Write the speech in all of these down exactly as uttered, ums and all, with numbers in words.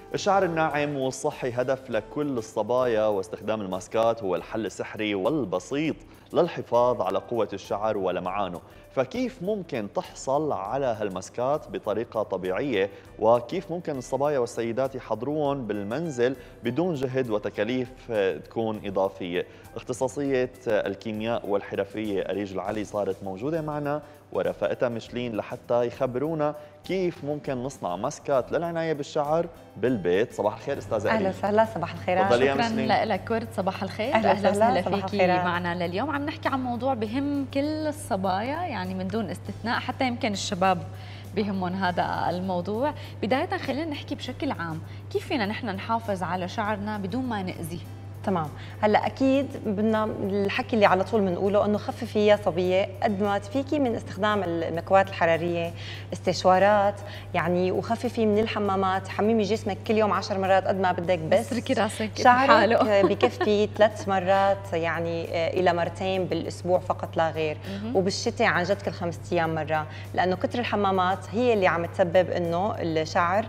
الشعر الناعم والصحي هدف لكل الصبايا، واستخدام الماسكات هو الحل السحري والبسيط للحفاظ على قوة الشعر ولمعانه. فكيف ممكن تحصل على هالماسكات بطريقة طبيعية، وكيف ممكن الصبايا والسيدات يحضرون بالمنزل بدون جهد وتكاليف تكون إضافية؟ اختصاصية الكيمياء والحرفية أريج العلي صارت موجودة معنا ورفقتها مشلين لحتى يخبرونا كيف ممكن نصنع ماسكات للعناية بالشعر بالبيت. صباح الخير أستاذة أريج. أهلا وسهلا، صباح الخير. شكرا لك ورد، صباح الخير. أهلا وسهلا فيكي معنا لليوم. عم نحكي عن موضوع بهم كل الصبايا يعني من دون استثناء، حتى يمكن الشباب بهمهم هذا الموضوع. بداية خلينا نحكي بشكل عام، كيف فينا نحن نحافظ على شعرنا بدون ما نأذيه؟ تمام. هلا اكيد بدنا الحكي اللي على طول بنقوله انه خففي يا صبيه قد ما فيكي من استخدام المكوات الحراريه، استشوارات يعني، وخففي من الحمامات، حممي جسمك كل يوم عشر مرات قد ما بدك، بس اتركي راسك شعرك بكفي ثلاث مرات يعني الى مرتين بالاسبوع فقط لا غير. وبالشتاء عن جد كل خمس ايام مره، لانه كثر الحمامات هي اللي عم تسبب انه الشعر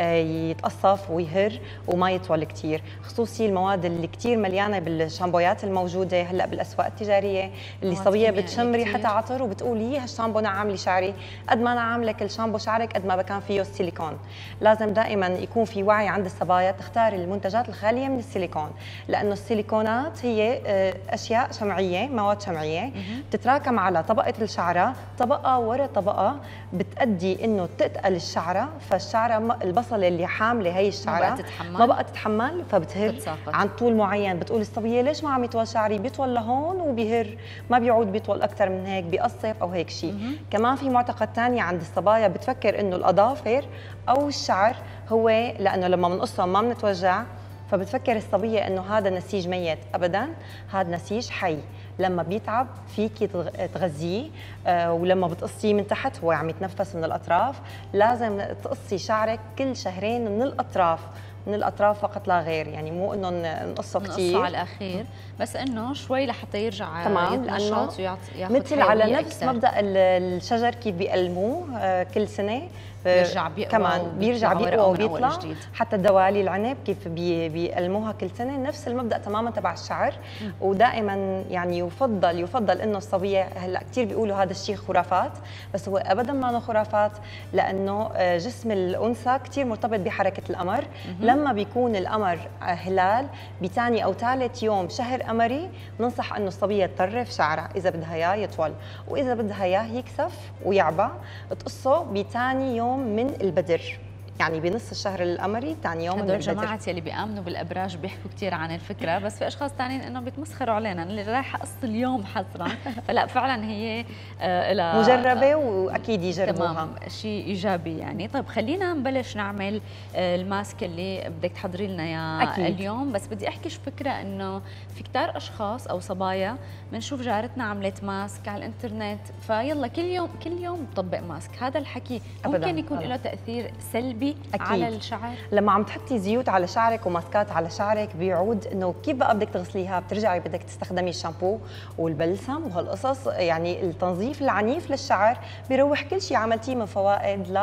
يتقصف ويهر وما يطول كثير، خصوصي المواد اللي كثير مليانه بالشامبويات الموجوده هلا بالاسواق التجاريه اللي صبيه بتشم ريحتها عطر وبتقول يي هالشامبو نعم لي شعري. قد ما نعم لك الشامبو شعرك قد ما بكان فيه السيليكون. لازم دائما يكون في وعي عند الصبايا تختار المنتجات الخاليه من السيليكون، لانه السيليكونات هي اشياء شمعيه، مواد شمعيه بتتراكم على طبقه الشعره طبقه ورا طبقه، بتؤدي انه تتقل الشعره، فالشعره البصله اللي حامله هي الشعره ما بقى تتحمل ما بقى تتحمل فبتهر عن طول معين. بتقول الصبيه ليش ما عم يطول شعري؟ بيطول لهون وبيهر، ما بيعود بيطول اكثر من هيك، بيقصف او هيك شيء. كمان في معتقد ثاني عند الصبايا بتفكر انه الاظافر او الشعر هو لانه لما بنقصهم ما بنتوجع، فبتفكر الصبيه انه هذا نسيج ميت. ابدا، هذا نسيج حي، لما بيتعب فيكي تغذيه، آه ولما بتقصيه من تحت هو عم يتنفس من الاطراف. لازم تقصي شعرك كل شهرين من الاطراف، من الاطراف فقط لا غير، يعني مو انه نقصه كثير نقصه على الاخير، بس انه شوي لحتى يرجع تمام، يتنشط وياخذ مثل على نفس أكثر. مبدا الشجر كيف بيقلموه آه كل سنه بيرجع بيقوى كمان بيرجع بيقوى وبيطلع. حتى الدوالي العنب كيف بي بيقلموها كل سنه، نفس المبدا تماما تبع الشعر. م. ودائما يعني يفضل يفضل انه الصبيه، هلا كثير بيقولوا هذا الشيء خرافات، بس هو ابدا ما خرافات، لانه جسم الانثى كثير مرتبط بحركه القمر. م. لما بيكون القمر هلال بثاني او ثالث يوم شهر قمري، بننصح انه الصبيه تطرف شعرها اذا بدها اياه يطول، واذا بدها اياه يكثف ويعبى تقصه بثاني يوم من البدر، يعني بنص الشهر القمري ثاني يوم من البدر. هدول جماعة اللي بيآمنوا بالابراج بيحكوا كثير عن الفكره، بس في اشخاص ثانيين انه بيتمسخروا علينا اللي رايحه قص اليوم حصرا. فلا فعلا هي آه لها مجربه واكيد يجربوها. تمام، شيء ايجابي يعني. طيب خلينا نبلش نعمل آه الماسك اللي بدك تحضري لنا اياه اليوم، بس بدي احكي شو فكره انه في كثار اشخاص او صبايا بنشوف جارتنا عملت ماسك على الانترنت، فيلا كل يوم كل يوم بطبق ماسك. هذا الحكي ممكن يكون له تاثير سلبي أكيد على الشعر؟ لما عم تحطي زيوت على شعرك وماسكات على شعرك بيعود انه كيف بقى بدك تغسليها؟ بترجعي بدك تستخدمي الشامبو والبلسم وهالقصص، يعني التنظيف العنيف للشعر بيروح كل شيء عملتيه من فوائد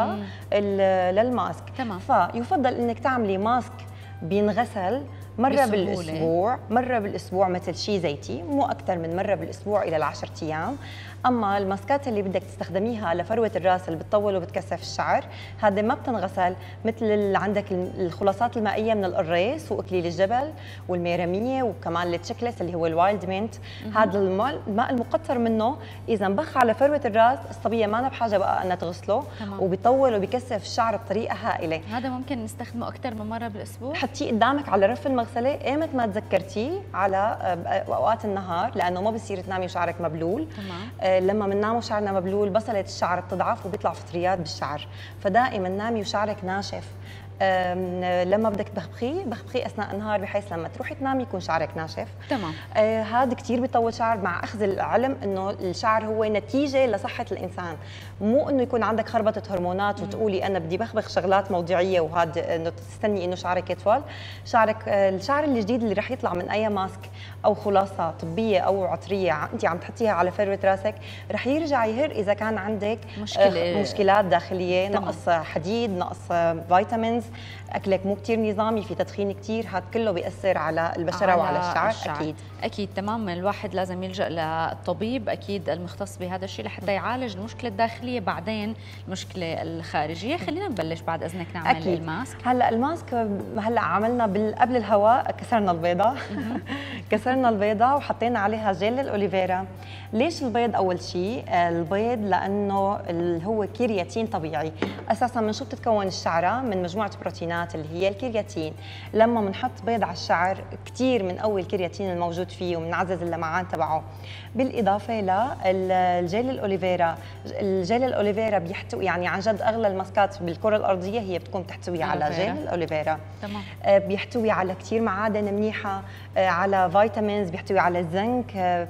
للماسك. تمام. فيفضل انك تعملي ماسك بينغسل مرة بسهولة. بالاسبوع، مرة بالاسبوع مثل شيء زيتي، مو اكثر من مرة بالاسبوع الى العشر ايام. اما الماسكات اللي بدك تستخدميها لفروه الراس اللي بتطول وبتكثف الشعر، هذا ما بتنغسل، مثل اللي عندك الخلاصات المائيه من القريص واكليل الجبل والميرميه وكمان التشيكلس اللي هو الوايلد مينت. هذا الماء الماء المقطر منه اذا انبخ على فروه الراس، الصبيه ما بحاجه بقى انها تغسله. تمام. وبيطول وبكثف الشعر بطريقه هائله. هذا ممكن نستخدمه اكثر من مره بالاسبوع؟ حطيه قدامك على رف المغسله ايمت ما تذكرتيه على اوقات النهار، لانه ما بصير تنامي وشعرك مبلول. تمام. لما بننام وشعرنا مبلول بصلة الشعر بتضعف وبيطلع فطريات بالشعر، فدائما نامي وشعرك ناشف. لما بدك تبخبخيه بخبخيه اثناء النهار، بحيث لما تروحي تنامي يكون شعرك ناشف. تمام. آه هذا كثير بيطول شعر، مع اخذ العلم انه الشعر هو نتيجه لصحه الانسان، مو انه يكون عندك خربطه هرمونات وتقولي انا بدي بخبخ شغلات موضعيه وهذا انه تستني انه شعرك يطول. شعرك آه الشعر الجديد اللي رح يطلع من اي ماسك او خلاصه طبيه او عطريه انت عم تحطيها على فروه راسك رح يرجع يهر اذا كان عندك مشكلة. آه مشكلات داخليه. تمام. نقص حديد، نقص فيتامينز، فيتامينز، اكلك مو كثير نظامي، في تدخين كثير، هذا كله بياثر على البشره على وعلى الشعر, الشعر. اكيد اكيد تمام. الواحد لازم يلجا للطبيب اكيد المختص بهذا الشيء لحتى يعالج المشكله الداخليه بعدين المشكله الخارجيه. خلينا نبلش بعد اذنك نعمل أكيد. الماسك. هلا الماسك هلا عملنا قبل الهواء، كسرنا البيضه كسرنا البيضه وحطينا عليها جيل الاوليفيرا. ليش البيض؟ اول شيء البيض لانه هو كرياتين طبيعي. اساسا من شو بتتكون الشعره؟ من مجموعه بروتينات اللي هي الكرياتين. لما بنحط بيض على الشعر كثير من قوي الكرياتين الموجود فيه وبنعزز اللمعان تبعه. بالاضافه للجيل الاوليفيرا، الجيل الاوليفيرا بيحتوي يعني عن جد اغلى الماسكات بالكره الارضيه هي بتكون تحتوي على جيل الاوليفيرا. تمام. بيحتوي على كثير معادن منيحه، على فيتامينز، بيحتوي على الزنك،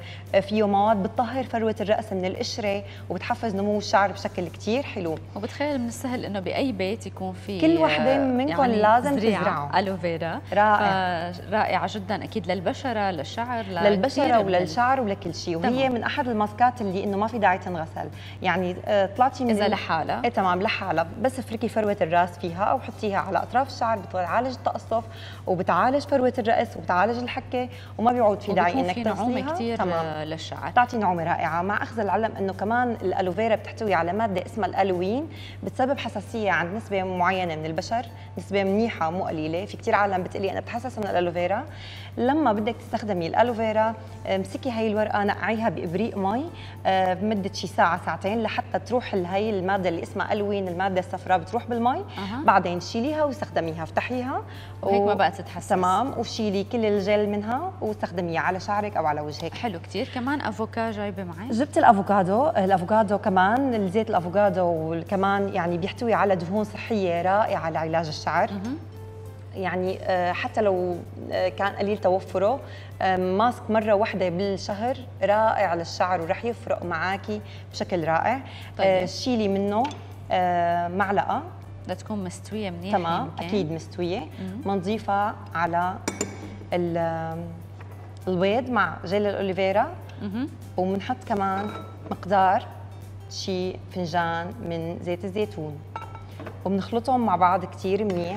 فيه مواد بتطهر فروه الراس من القشره وبتحفز نمو الشعر بشكل كثير حلو. وبتخيل من السهل انه باي بيت يكون في كل وحده منكم يعني لازم تزرعه الوفيرا. رائع رائعه جدا اكيد للبشره للشعر للبشره وللشعر ولكل شيء. وهي من احد الماسكات اللي انه ما في داعي تنغسل، يعني طلعتي من اذا لحالها ايه تمام لحالها، بس افركي فروه الراس فيها او حطيها على اطراف الشعر، بتعالج التقصف وبتعالج فروه الراس وبتعالج الحكه وما بيعود في داعي انك تغسليها. نعومه كثير للشعر، بتعطي نعومه رائعه. مع اخذ العلم انه كمان الالوفيرا بتحتوي على ماده اسمها الالوين، بتسبب حساسيه عند نسبه معينه من البشر، نسبه منيحه مو قليله. في كثير عالم بتقلي انا بتحسس من الالوفيرا. لما بدك تستخدمي الالوفيرا امسكي هي الورقه، نقعيها بابريق مي بمده شي ساعه ساعتين لحتى تروح هي الماده اللي اسمها الوين، الماده الصفراء بتروح بالمي. أه. بعدين شيليها واستخدميها، افتحيها وهيك و... ما بقى تتحسس. تمام. وشيلي كل الجل منها واستخدميها على شعرك او على وجهك. حلو كثير. كمان افوكا جايبه معي، جبت الافوكادو. الافوكادو كمان الزيت الافوكادو كمان يعني بيحتوي على دهون صحيه رائعه لعلاج الشعر. أه. يعني حتى لو كان قليل توفره، ماسك مره واحده بالشهر رائع للشعر ورح يفرق معاكي بشكل رائع. طيب. شيلي منه معلقه بدها تكون مستويه منيح. تمام يمكن. اكيد مستويه. بنضيفها على البيض مع جيل الاوليفيرا، وبنحط كمان مقدار شي فنجان من زيت الزيتون وبنخلطهم مع بعض كثير منيح.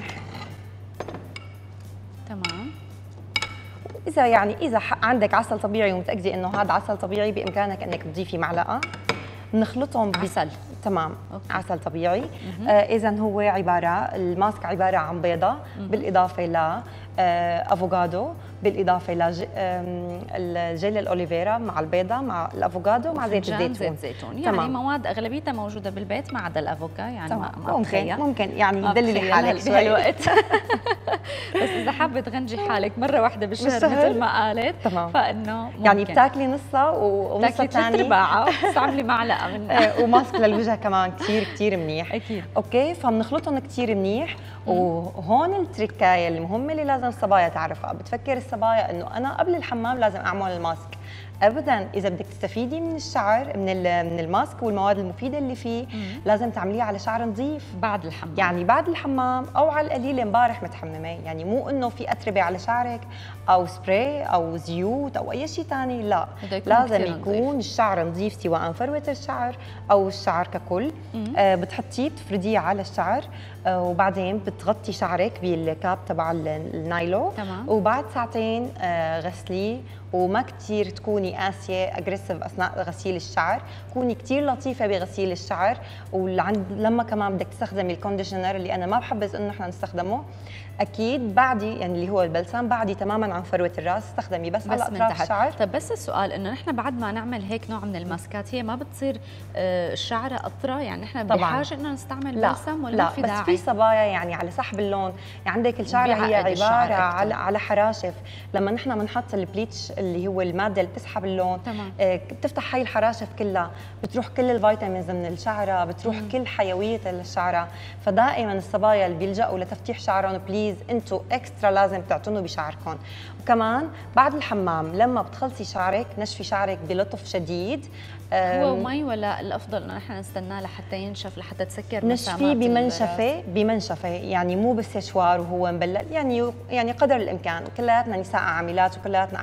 تمام. إذا يعني إذا عندك عسل طبيعي ومتأكدة إنه هذا عسل طبيعي بإمكانك إنك تضيفي معلقة. بنخلطهم عسل. تمام. أوكي. عسل طبيعي. آه إذا هو عبارة الماسك عبارة عن بيضة بالإضافة ل افوكادو، بالاضافه لجيل الاوليفيرا مع البيضه مع الافوكادو مع زيت الزيتون. زيت زيتون يعني تمام. مواد اغلبيتها موجوده بالبيت ما عدا الافوكا يعني تمام. ما ممكن ممكن يعني تدللي حالك بهالوقت بس اذا حابه تغنجي حالك مره واحده بالشهر مثل ما قالت تمام. فانه ممكن. يعني بتاكلي نصها ونصها الثاني ارباعها وتستعملي معلقه منها وماسك للوجه كمان كثير كثير منيح. اكيد. اوكي فبنخلطهم كثير منيح. وهون التركايه المهمه اللي لازم الصبايا تعرفها. بتفكر الصبايا انه انا قبل الحمام لازم اعمل الماسك. ابدا، اذا بدك تستفيدي من الشعر من من الماسك والمواد المفيده اللي فيه مم. لازم تعمليه على شعر نظيف بعد الحمام، يعني بعد الحمام او على القليل امبارح متحممه. يعني مو انه في اتربه على شعرك او سبراي او زيوت او اي شيء ثاني، لا يكون لازم يكون نظيف. الشعر نظيف سواء فروه الشعر او الشعر ككل. آه بتحطيه بتفرديه على الشعر آه وبعدين بتغطي شعرك بالكاب تبع النايلو. تمام. وبعد ساعتين آه غسليه وما كثير تكوني قاسيه اجريسيف اثناء غسيل الشعر، كوني كثير لطيفه بغسيل الشعر. ولما كمان بدك تستخدمي الكونديشنر اللي انا ما بحبذ انه احنا نستخدمه، اكيد بعدي يعني اللي هو البلسم بعدي تماما عن فروه الراس، استخدمي بس, بس على اطراف الشعر. طيب بس السؤال انه نحن بعد ما نعمل هيك نوع من الماسكات هي ما بتصير آه الشعر قطره؟ يعني نحن بحاجه انه نستعمل لا بلسم ولا لا ما في داعي؟ بس في صبايا يعني على سحب اللون، يعني عندك الشعر هي عباره على على حراشف. لما نحن بنحط البليتش اللي هو الماده اللي بتسحب اللون آه بتفتح هاي الحراشف كلها، بتروح كل الفيتامينز من الشعره، بتروح مم. كل حيويه الشعره. فدائما الصبايا اللي بيلجأوا لتفتيح شعرهم بليز انتم اكسترا لازم تعتنوا بشعركم. وكمان بعد الحمام لما بتخلصي شعرك نشفي شعرك بلطف شديد. هو مي ولا الافضل انه نحن نستناه لحتى ينشف لحتى تسكر مسامات؟ نشفيه بمنشفه بمنشفه يعني مو بالسشوار وهو مبلل، يعني يعني قدر الامكان. كلياتنا نساء عاملات وكلياتنا احيانا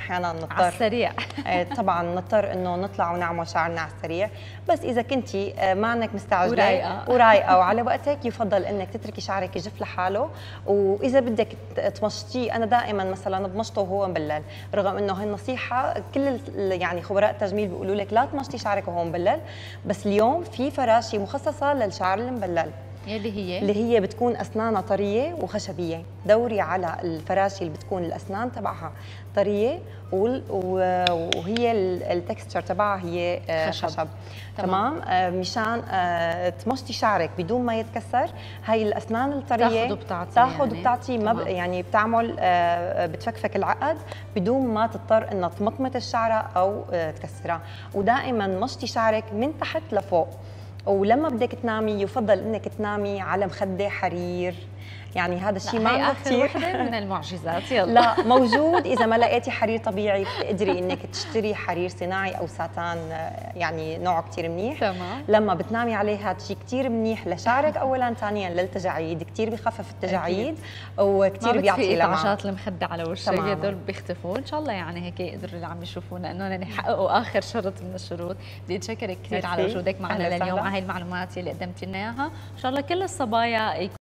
نضطر على السريع طبعا نضطر انه نطلع ونعمل شعرنا على السريع، بس اذا كنتي ما انك مستعجله ورايقه ورايقه وعلى وقتك يفضل انك تتركي شعرك يجف لحاله. واذا بدك تمشطيه، انا دائما مثلا بمشطه وهو مبلل، رغم انه هي النصيحه كل يعني خبراء التجميل بيقولوا لك لا تمشطي شعرك وهو مبلل، بس اليوم في فراشي مخصصه للشعر المبلل يلي هي اللي هي بتكون اسنانها طريه وخشبيه. دوري على الفراشي اللي بتكون الاسنان تبعها طريه وهي التكستشر تبعها هي خشب, خشب. تمام, تمام. مشان تمشطي شعرك بدون ما يتكسر. هاي الاسنان الطريه تاخذ وبتعطي تاخذ يعني وبتعطي ما يعني بتعمل بتفكفك العقد بدون ما تضطر انها تمطمط الشعره او تكسرها. ودائما مشطي شعرك من تحت لفوق، ولما بدك تنامي يفضل انك تنامي على مخده حرير. يعني هذا الشيء ما كثير وحده من المعجزات. يلا لا موجود، اذا ما لقيتي حرير طبيعي بتقدري انك تشتري حرير صناعي او ساتان يعني نوعه كثير منيح. تمام. لما بتنامي عليه هذا الشيء كثير منيح لشعرك اولا، ثانيا للتجاعيد كثير بخفف التجاعيد وكثير بيعطي لمعه. طعشات المخده على وشك هدول بيختفوا ان شاء الله. يعني هيك يقدروا اللي عم يشوفونا انه يحققوا اخر شرط من الشروط. بدي اتشكرك كثير على وجودك معنا لليوم، على هاي المعلومات اللي قدمتي لنا اياها. ان شاء الله كل الصبايا